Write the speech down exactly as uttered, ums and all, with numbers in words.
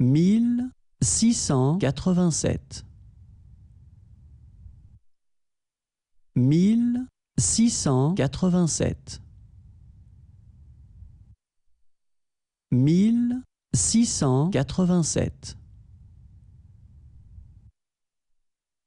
mille six cent quatre-vingt-sept. mille six cent quatre-vingt-sept. mille six cent quatre-vingt-sept.